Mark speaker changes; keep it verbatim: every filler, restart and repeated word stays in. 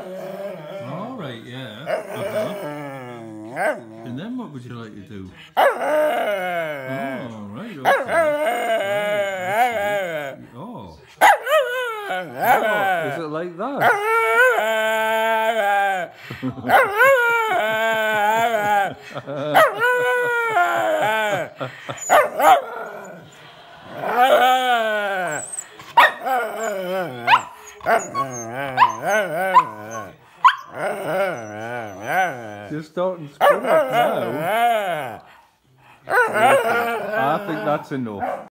Speaker 1: All right, yeah. Uh-huh. And then what would you like to do? Oh, right, okay. Right, oh. Oh, is it like that? You're starting to scream up now. I think that's enough.